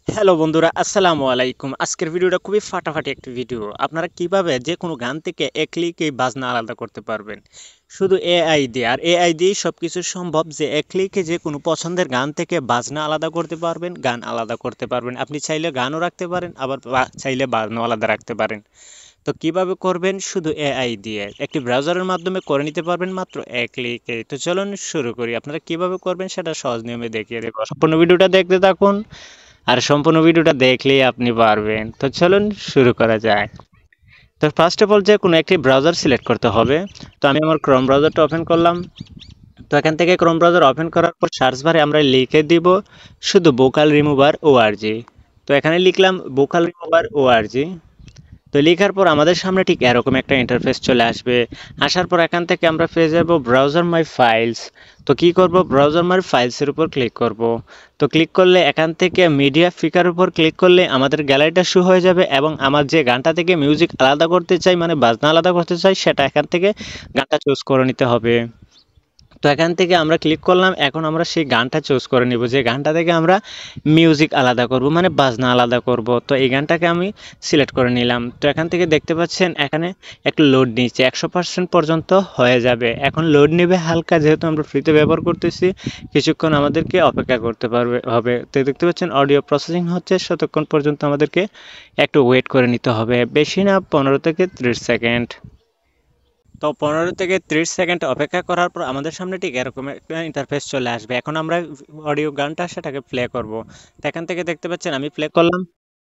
Hello বন্ধুরা, আসসালামু আলাইকুম। আজকের ভিডিওটা খুবই ফাটাফাটি একটি ভিডিও। আপনারা কিভাবে যে কোনো গান থেকে এক ক্লিকেই বাজনা আলাদা করতে পারবেন শুধু এআই দিয়ে। আর এআই দিয়েই সব কিছু সম্ভব, যে এক ক্লিকে যে কোনো পছন্দের গান থেকে বাজনা আলাদা করতে পারবেন, গান আলাদা করতে পারবেন। আপনি চাইলে গানও রাখতে পারেন, আবার চাইলে বাজনাও আলাদা রাখতে পারেন। তো কিভাবে করবেন? শুধু এআই দিয়ে একটি ব্রাউজারের মাধ্যমে করে নিতে পারবেন মাত্র এক ক্লিকে। তো চলুন শুরু করি। আপনারা কিভাবে করবেন সেটা সহজ নিয়মে দেখিয়ে দেবো। সম্পূর্ণ ভিডিওটা দেখতে থাকুন, আর সম্পূর্ণ ভিডিওটা দেখলেই আপনি পারবেন। তো চলুন শুরু করা যায়। তো ফার্স্ট অফ অল যে কোনো একটি ব্রাউজার সিলেক্ট করতে হবে। তো আমি আমার ক্রোম ব্রাউজারটা ওপেন করলাম। তো এখান থেকে ক্রোম ব্রাউজার ওপেন করার পর সার্চ বারে আমরা লিখে দিব শুধু ভোকাল রিমুভার ওআরজি। তো এখানে লিখলাম ভোকাল রিমুভার ওআরজি। তো লেখার পর আমাদের সামনে ঠিক এরকম একটা ইন্টারফেস চলে আসবে। আসার পর এখান থেকে আমরা পেয়ে যাব ব্রাউজার মাই ফাইলস। তো কি করব? ব্রাউজার মাই ফাইলসের উপর ক্লিক করব। তো ক্লিক করলে এখান থেকে মিডিয়া ফিকার উপর ক্লিক করলে আমাদের গ্যালারিটা শো হয়ে যাবে, এবং আমার যে গানটা থেকে মিউজিক আলাদা করতে চাই, মানে বাজনা আলাদা করতে চাই, সেটা এখান থেকে গানটা চুজ করে নিতে হবে। তো এখান থেকে আমরা ক্লিক করলাম। এখন আমরা সেই গানটা চুজ করে নিব, যে গানটা থেকে আমরা মিউজিক আলাদা করব, মানে বাজনা আলাদা করব। তো এই গানটাকে আমি সিলেক্ট করে নিলাম। তো এখান থেকে দেখতে পাচ্ছেন এখানে একটু লোড নিচ্ছে, 100% পর্যন্ত হয়ে যাবে। এখন লোড নেবে হালকা, যেহেতু আমরা ফ্রিতে ব্যবহার করতেছি, কিছুক্ষণ আমাদেরকে অপেক্ষা করতে হবে। তো দেখতে পাচ্ছেন অডিও প্রসেসিং হচ্ছে, ততক্ষণ পর্যন্ত আমাদেরকে একটু ওয়েট করে নিতে হবে, বেশি না, 15 থেকে 30 সেকেন্ড। তো 15 থেকে 30 সেকেন্ড অপেক্ষা করার পর আমাদের সামনে ঠিক এরকম একটা ইন্টারফেস চলে আসবে। এখন আমরা অডিও গানটা সেটাকে প্লে করব। তো এখান থেকে দেখতে পাচ্ছেন আমি প্লে করলাম,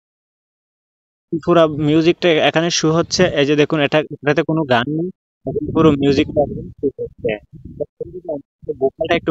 পুরো মিউজিকটা এখানে শো হচ্ছে। এই যে দেখুন, এটাতে কোনো গান নেই, পুরো মিউজিকটা একদম শো হচ্ছে। ভোকালটা একটু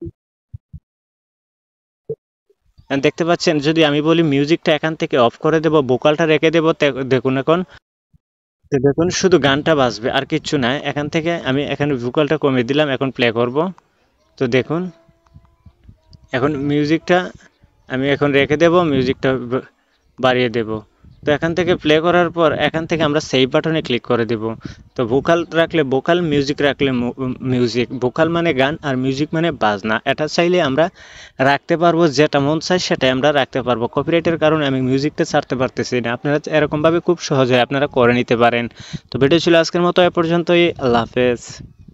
দেখতে পাচ্ছেন, যদি আমি বলি মিউজিকটা এখান থেকে অফ করে দেব, ভোকালটা রেখে দেব, দেখুন এখন, তো দেখুন শুধু গানটা বাজবে আর কিচ্ছু নাই। এখান থেকে আমি এখানে ভোকালটা কমিয়ে দিলাম, এখন প্লে করব। তো দেখুন এখন মিউজিকটা আমি এখন রেখে দেব, মিউজিকটা বাড়িয়ে দেব। তো এখান থেকে প্লে করার পর এখান থেকে আমরা সেভ বাটনে ক্লিক করে দেব। তো ভোকাল রাখলে ভোকাল, মিউজিক রাখলে মিউজিক। ভোকাল মানে গান, আর মিউজিক মানে বাজনা। এটা চাইলে আমরা রাখতে পারবো, যেটা মন চাই সেটাই আমরা রাখতে পারবো। কপিরাইটের কারণে আমি মিউজিকটা ছাড়তে পারতেছি না। আপনারা এরকমভাবে খুব সহজে আপনারা করে নিতে পারেন। তো ভিডিও ছিল আজকের মতো এ পর্যন্তই। আল্লাহ হাফেজ।